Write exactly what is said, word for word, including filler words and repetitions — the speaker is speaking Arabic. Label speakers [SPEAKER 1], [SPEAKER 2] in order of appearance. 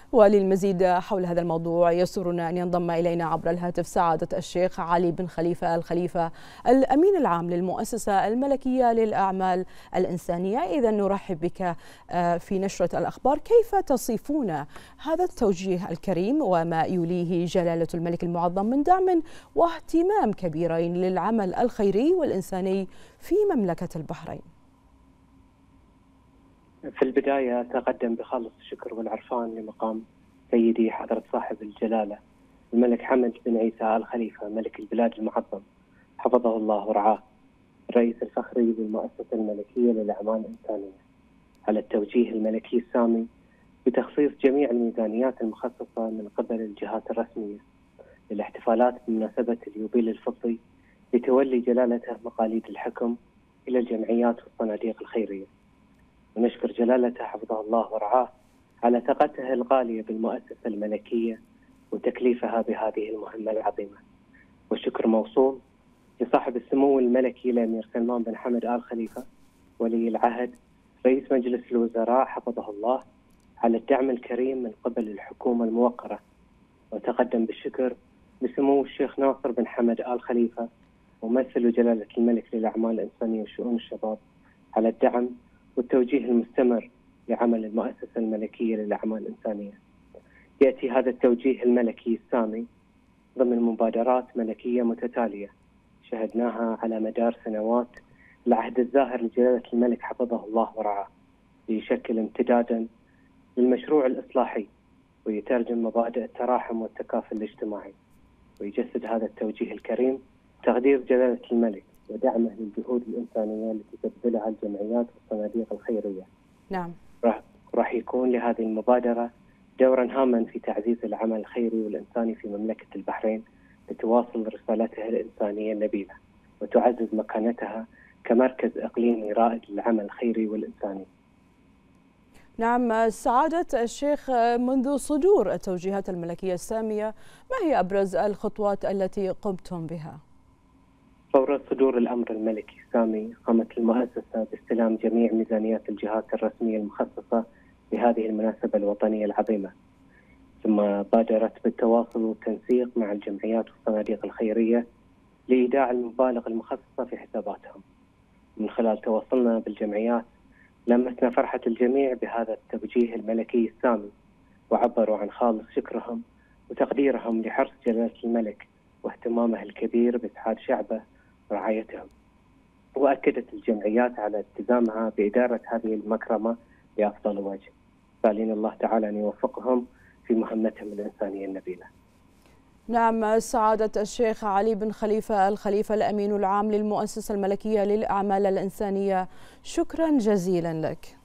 [SPEAKER 1] وللمزيد حول هذا الموضوع يسرنا أن ينضم إلينا عبر الهاتف سعادة الشيخ علي بن خليفة الخليفة الأمين العام للمؤسسة الملكية للأعمال الإنسانية. إذا نرحب بك في نشرة الأخبار. كيف تصفون هذا التوجيه الكريم وما يوليه جلالة الملك المعظم من دعم واهتمام كبيرين للعمل الخيري والإنساني في مملكة البحرين؟
[SPEAKER 2] في البداية أتقدم بخالص الشكر والعرفان لمقام سيدي حضرة صاحب الجلالة الملك حمد بن عيسى آل خليفة ملك البلاد المعظم حفظه الله ورعاه، الرئيس الفخري للمؤسسة الملكية للأعمال الإنسانية، على التوجيه الملكي السامي بتخصيص جميع الميزانيات المخصصة من قبل الجهات الرسمية للاحتفالات بمناسبة اليوبيل الفضي لتولي جلالته مقاليد الحكم إلى الجمعيات والصناديق الخيرية. ونشكر جلالته حفظه الله ورعاه على ثقته الغالية بالمؤسسة الملكية وتكليفها بهذه المهمة العظيمة. والشكر موصول لصاحب السمو الملكي الأمير سلمان بن حمد آل خليفة ولي العهد رئيس مجلس الوزراء حفظه الله على الدعم الكريم من قبل الحكومة الموقرة. وتقدم بالشكر لسمو الشيخ ناصر بن حمد آل خليفة ممثل جلالة الملك للأعمال الإنسانية وشؤون الشباب على الدعم والتوجيه المستمر لعمل المؤسسة الملكية للأعمال الإنسانية. يأتي هذا التوجيه الملكي السامي ضمن مبادرات ملكية متتالية شهدناها على مدار سنوات العهد الزاهر لجلالة الملك حفظه الله ورعاه، ليشكل امتدادا للمشروع الإصلاحي ويترجم مبادئ التراحم والتكافل الاجتماعي. ويجسد هذا التوجيه الكريم تقدير جلالة الملك ودعمه للجهود الإنسانية التي تبذلها الجمعيات والصناديق الخيرية.
[SPEAKER 1] نعم.
[SPEAKER 2] راح, راح يكون لهذه المبادرة دورا هاما في تعزيز العمل الخيري والإنساني في مملكة البحرين لتواصل رسالتها الإنسانية النبيلة وتعزز مكانتها كمركز إقليمي رائد للعمل الخيري والإنساني.
[SPEAKER 1] نعم سعادة الشيخ، منذ صدور التوجيهات الملكية السامية ما هي أبرز الخطوات التي قمتم بها؟
[SPEAKER 2] فور صدور الأمر الملكي السامي قامت المؤسسة باستلام جميع ميزانيات الجهات الرسمية المخصصة لهذه المناسبة الوطنية العظيمة، ثم بادرت بالتواصل والتنسيق مع الجمعيات والصناديق الخيرية لإيداع المبالغ المخصصة في حساباتهم. من خلال تواصلنا بالجمعيات لمسنا فرحة الجميع بهذا التوجيه الملكي السامي، وعبروا عن خالص شكرهم وتقديرهم لحرص جلالة الملك واهتمامه الكبير بإسعاد شعبه ورعايتهم. وأكدت الجمعيات على التزامها بإدارة هذه المكرمة بأفضل وجه، سالين الله تعالى أن يوفقهم في مهمتهم الإنسانية النبيلة.
[SPEAKER 1] نعم سعادة الشيخ علي بن خليفة الخليفة الأمين العام للمؤسسة الملكية للأعمال الإنسانية، شكرا جزيلا لك.